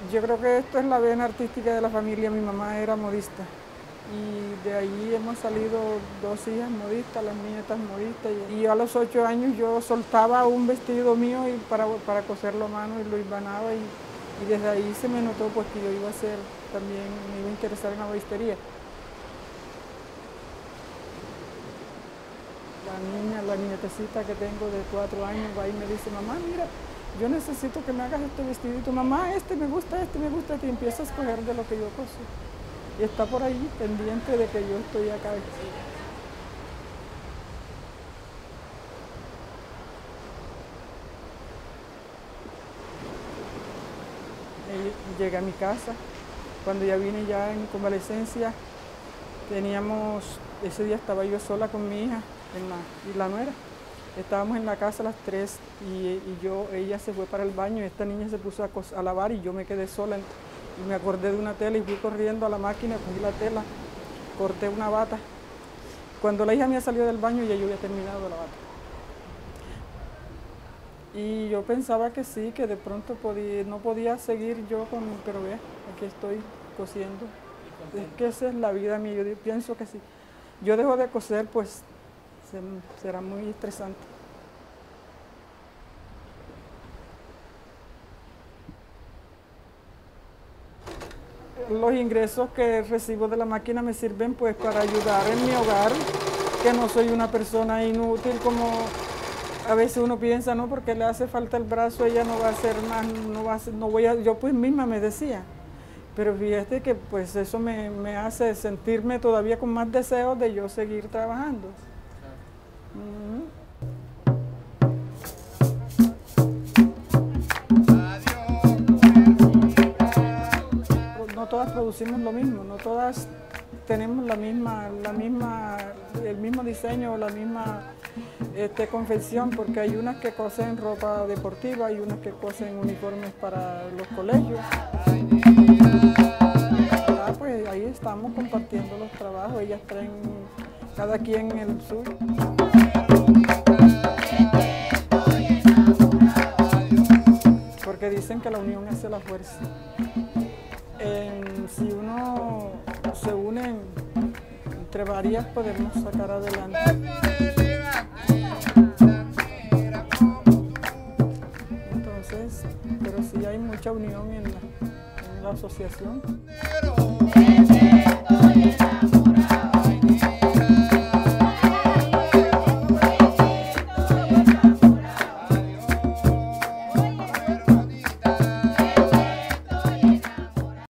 Yo creo que esto es la vena artística de la familia. Mi mamá era modista y de ahí hemos salido 2 hijas modistas, las nietas modistas. Y yo a los 8 años yo soltaba un vestido mío y para coserlo a mano y lo hilvanaba y desde ahí se me notó pues que yo iba a ser también, me iba a interesar en la modistería. La nietecita que tengo de 4 años va y me dice, mamá, mira, yo necesito que me hagas este vestidito. Mamá, este me gusta, y empieza a escoger de lo que yo coso. Y está por ahí pendiente de que yo estoy acá. Llegué a mi casa, cuando ya vine ya en convalecencia, ese día estaba yo sola con mi hija y la nuera. Estábamos en la casa las 3 y ella se fue para el baño y esta niña se puso a lavar y yo me quedé sola y me acordé de una tela y fui corriendo a la máquina, cogí la tela, corté una bata. Cuando la hija mía salió del baño ya yo había terminado la bata. Y yo pensaba que sí, que de pronto no podía seguir yo pero ve, aquí estoy cosiendo. Es que esa es la vida mía, yo pienso que sí. Yo dejo de coser, pues será muy estresante. Los ingresos que recibo de la máquina me sirven pues para ayudar en mi hogar, que no soy una persona inútil como a veces uno piensa, no, porque le hace falta el brazo, ella no va a hacer más, yo pues misma me decía. Pero fíjate que pues eso me hace sentirme todavía con más deseos de yo seguir trabajando. No todas producimos lo mismo, no todas tenemos el mismo diseño, la misma confección, porque hay unas que cosen ropa deportiva y unas que cosen uniformes para los colegios. Pues ahí estamos compartiendo los trabajos, ellas traen cada quien el suyo. Porque dicen que la unión hace la fuerza. Si uno se une entre varias, podemos sacar adelante. Entonces, pero sí hay mucha unión en la asociación.